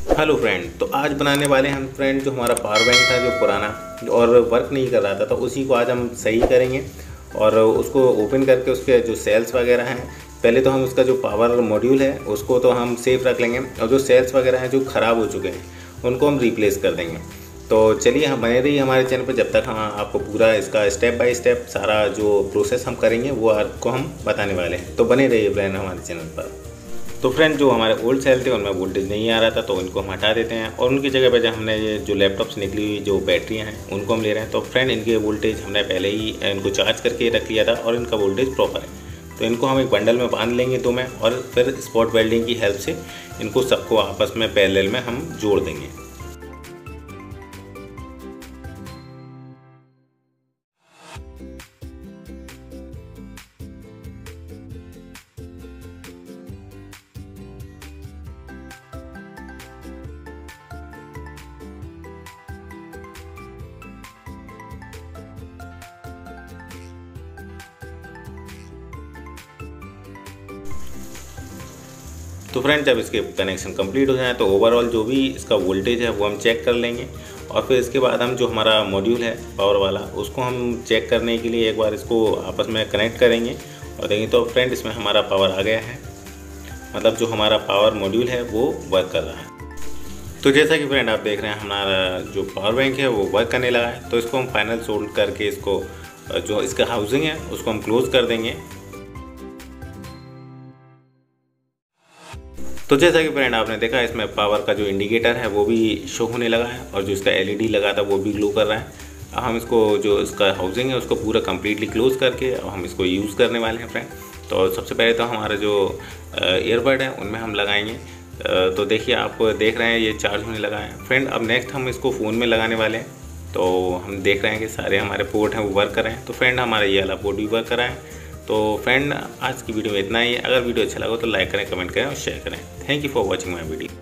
Hello friend, तो आज बनाने वाले हम फ्रेंड जो हमारा पावर बैंक था जो पुराना और वर्क नहीं कर रहा था, तो उसी को आज हम सही करेंगे। और उसको ओपन करके उसके जो सेल्स वगैरह हैं, पहले तो हम उसका जो पावर मॉड्यूल है उसको तो हम सेफ रख लेंगे, और जो सेल्स वगैरह हैं जो ख़राब हो चुके हैं उनको हम रिप्लेस कर देंगे। तो चलिए हम बने रहिए हमारे चैनल पर, जब तक हम आपको पूरा इसका स्टेप बाय स्टेप सारा जो प्रोसेस हम करेंगे वो आपको हम बताने वाले हैं। तो बने रहिए फ्रेंड हमारे चैनल पर। तो फ्रेंड जो हमारे ओल्ड सेल थे उनमें वोल्टेज नहीं आ रहा था, तो इनको हम हटा देते हैं और उनकी जगह पे जो हमने ये जो लैपटॉप से निकली हुई जो बैटरियां हैं उनको हम ले रहे हैं। तो फ्रेंड इनके वोल्टेज हमने पहले ही इनको चार्ज करके रख लिया था और इनका वोल्टेज प्रॉपर है। तो इनको हम एक बंडल में बांध लेंगे दो में, और फिर स्पॉट वेल्डिंग की हेल्प से इनको सबको आपस में पैरेलल में हम जोड़ देंगे। तो फ्रेंड जब इसके कनेक्शन कंप्लीट हो जाए तो ओवरऑल जो भी इसका वोल्टेज है वो हम चेक कर लेंगे, और फिर इसके बाद हम जो हमारा मॉड्यूल है पावर वाला उसको हम चेक करने के लिए एक बार इसको आपस में कनेक्ट करेंगे और देखेंगे। तो फ्रेंड इसमें हमारा पावर आ गया है, मतलब जो हमारा पावर मॉड्यूल है वो वर्क कर रहा है। तो जैसा कि फ्रेंड आप देख रहे हैं हमारा जो पावर बैंक है वो वर्क करने लगा है। तो इसको हम फाइनल सोल्ड करके इसको जो इसका हाउसिंग है उसको हम क्लोज कर देंगे। तो जैसा कि फ्रेंड आपने देखा इसमें पावर का जो इंडिकेटर है वो भी शो होने लगा है, और जो इसका एलईडी लगा था वो भी ग्लो कर रहा है। अब हम इसको जो इसका हाउसिंग है उसको पूरा कम्प्लीटली क्लोज करके अब हम इसको यूज़ करने वाले हैं फ्रेंड। तो सबसे पहले तो हमारा जो ईयरबड है उनमें हम लगाएंगे। तो देखिए आप देख रहे हैं ये चार्ज होने लगा है फ्रेंड। अब नेक्स्ट हम इसको फ़ोन में लगाने वाले हैं। तो हम देख रहे हैं कि सारे हमारे पोर्ट हैं वो वर्क कर रहे हैं। तो फ्रेंड हमारा ये वाला पोर्ट भी वर्क कर रहा है। तो फ्रेंड आज की वीडियो में इतना ही। अगर वीडियो अच्छा लगा तो लाइक करें, कमेंट करें और शेयर करें। Thank you for watching my video.